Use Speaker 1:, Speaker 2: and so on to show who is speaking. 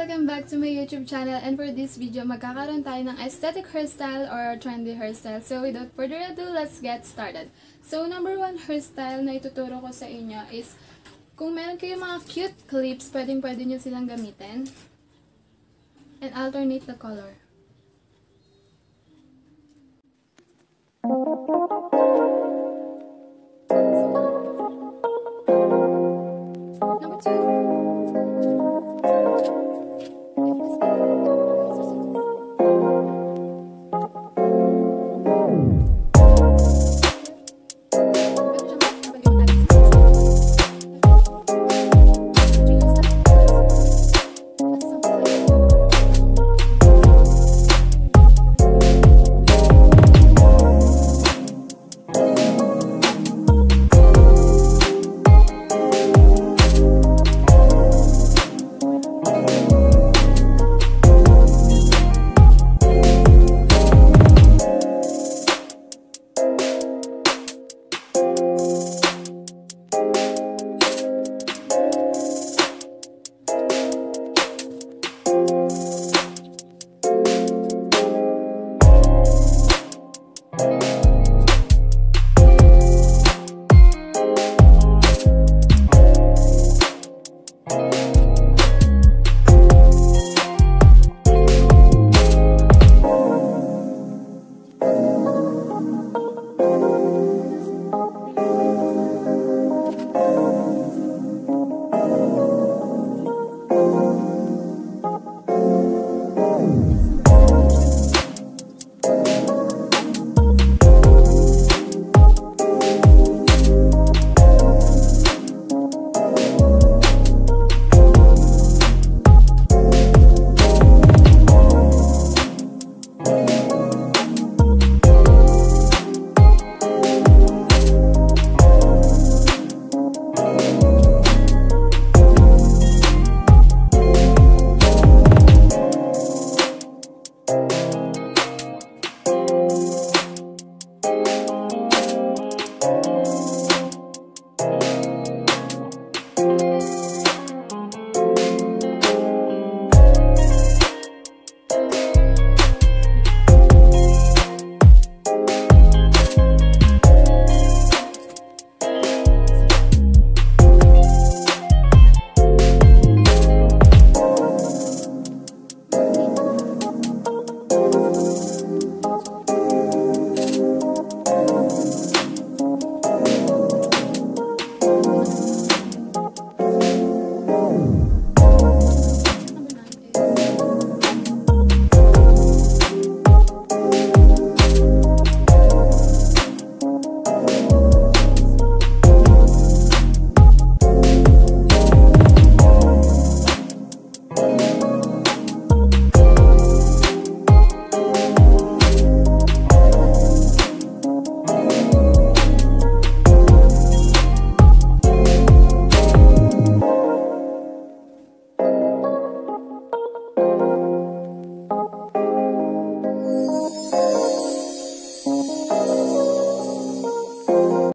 Speaker 1: Welcome back to my YouTube channel, and for this video, magkakaroon tayo ng aesthetic hairstyle or trendy hairstyle. So without further ado, let's get started. So number one hairstyle na ituturo ko sa inyo is, kung meron kayo mga cute clips, pwede nyo silang gamitin and alternate the color.